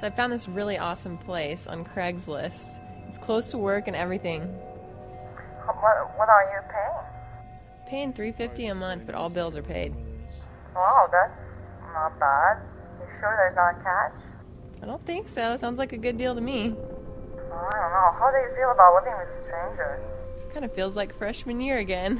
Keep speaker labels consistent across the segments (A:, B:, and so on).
A: So I found this really awesome place on Craigslist. It's close to work and everything.
B: What are you paying?
A: Paying $350 a month, but all bills are paid.
B: Wow, that's not bad. You sure there's not a catch?
A: I don't think so. Sounds like a good deal to me.
B: I don't know. How do you feel about living with a stranger?
A: Kind of feels like freshman year again.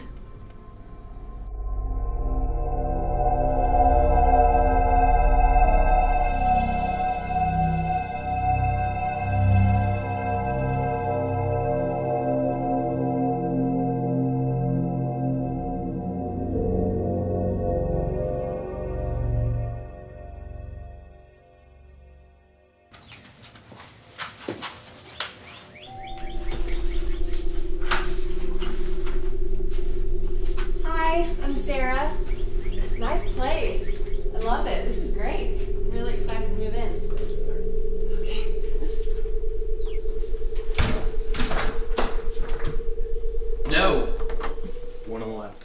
A: I'm Sarah. Nice place. I love it. This is great. I'm really excited to move in. Okay.
C: No! One on the left.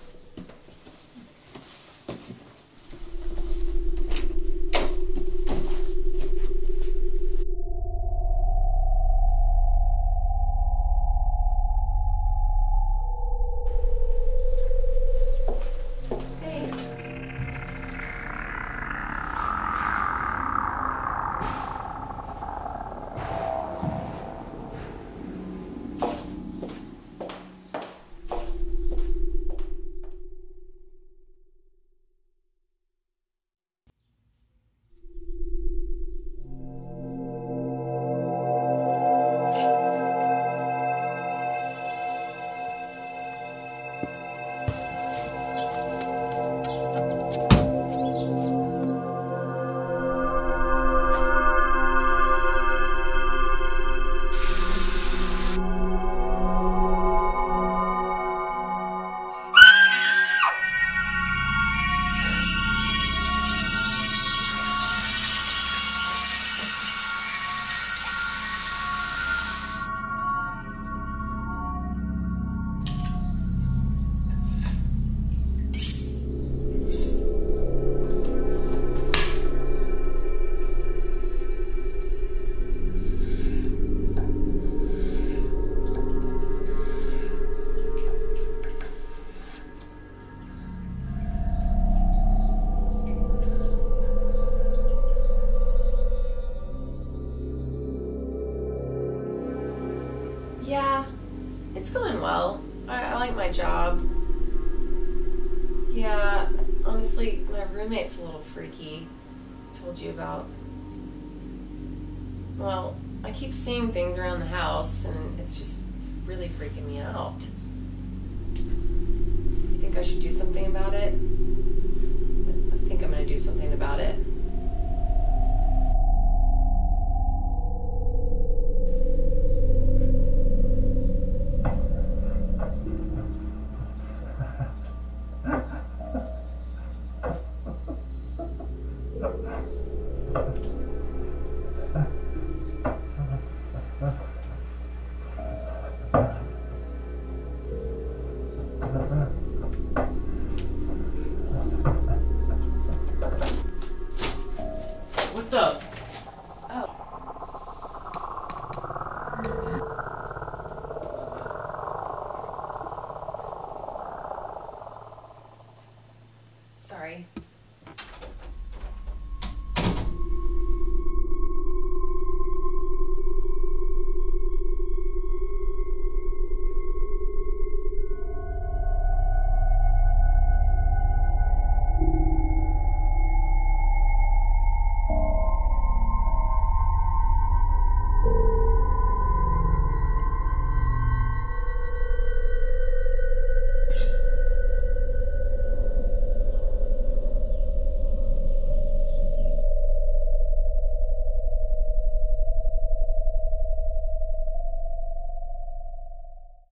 A: Yeah, it's going well. I like my job. Yeah, honestly, my roommate's a little freaky. Told you about. Well, I keep seeing things around the house, and it's really freaking me out. You think I should do something about it? I think I'm gonna do something about it.
C: What the?
A: Oh. Sorry.